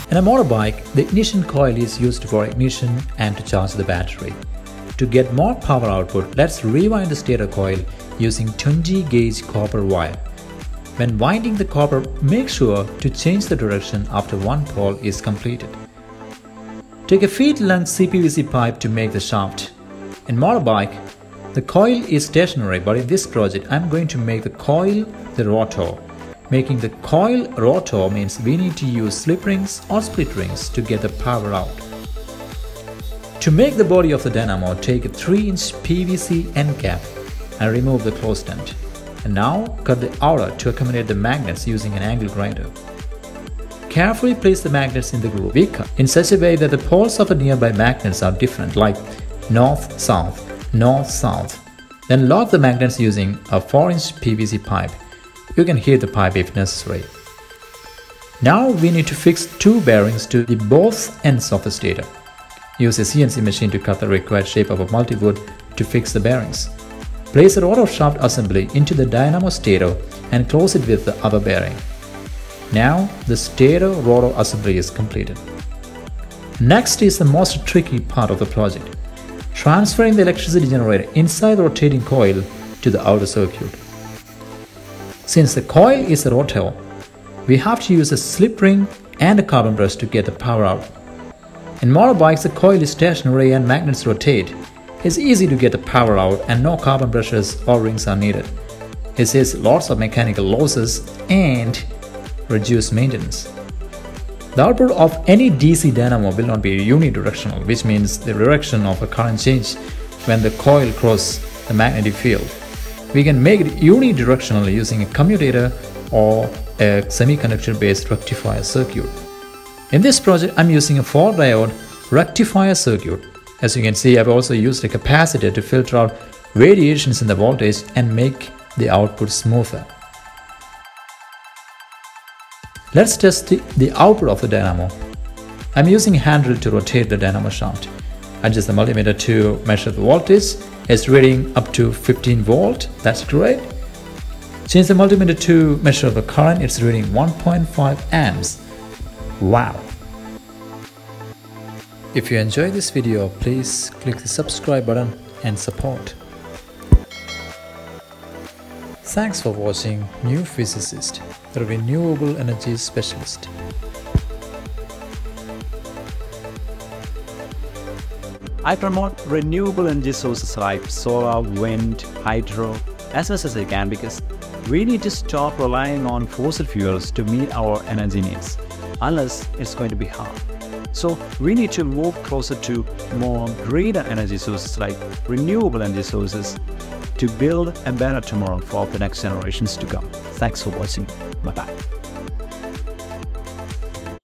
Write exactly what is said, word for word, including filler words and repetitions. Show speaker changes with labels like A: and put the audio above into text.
A: In a motorbike, the ignition coil is used for ignition and to charge the battery. To get more power output, let's rewind the stator coil using twenty gauge copper wire. When winding the copper, make sure to change the direction after one pole is completed. Take a feet-length c P V C pipe to make the shaft. In motorbike, the coil is stationary, but in this project, I'm going to make the coil the rotor. Making the coil rotor means we need to use slip rings or split rings to get the power out. To make the body of the dynamo, take a three inch P V C end cap and remove the closed end. And now cut the outer to accommodate the magnets using an angle grinder. Carefully place the magnets in the groove we cut in such a way that the poles of the nearby magnets are different, like north-south, north-south. Then lock the magnets using a four inch P V C pipe. You can heat the pipe if necessary. Now we need to fix two bearings to the both ends of the stator. Use a C N C machine to cut the required shape of a multi-wood to fix the bearings. Place the rotor shaft assembly into the dynamo stator and close it with the other bearing. Now the stator rotor assembly is completed. Next is the most tricky part of the project: transferring the electricity generator inside the rotating coil to the outer circuit. Since the coil is a rotor, we have to use a slip ring and a carbon brush to get the power out. In motorbikes, the coil is stationary and magnets rotate. It's easy to get the power out and no carbon brushes or rings are needed. It saves lots of mechanical losses and reduced maintenance. The output of any D C dynamo will not be unidirectional, which means the direction of a current change when the coil crosses the magnetic field. We can make it unidirectional using a commutator or a semiconductor-based rectifier circuit. In this project, I'm using a four diode rectifier circuit. As you can see, I've also used a capacitor to filter out variations in the voltage and make the output smoother. Let's test the, the output of the dynamo. I'm using a handle to rotate the dynamo shaft. Adjust the multimeter to measure the voltage. It's reading up to fifteen volt. That's great. Change the multimeter to measure the current. It's reading one point five amps. Wow! If you enjoyed this video, please click the subscribe button and support. Thanks for watching New Physicist, the renewable energy specialist.
B: I promote renewable energy sources like solar, wind, hydro as much as I can, because we need to stop relying on fossil fuels to meet our energy needs, unless it's going to be hard. So we need to move closer to more greener energy sources like renewable energy sources to build a better tomorrow for the next generations to come. Thanks for watching. Bye bye.